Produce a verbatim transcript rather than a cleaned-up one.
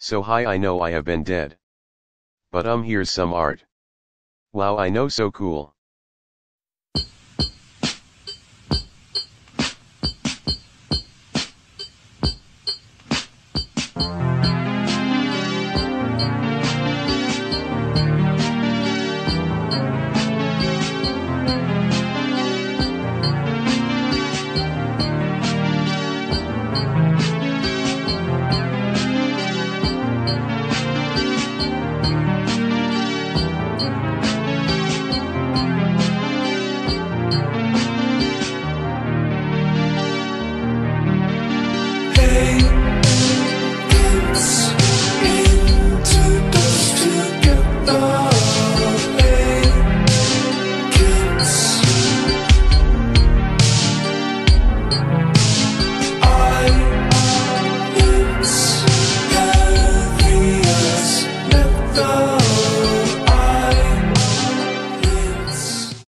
So hi, I know I have been dead. But um here's some art. Wow, I know, so cool.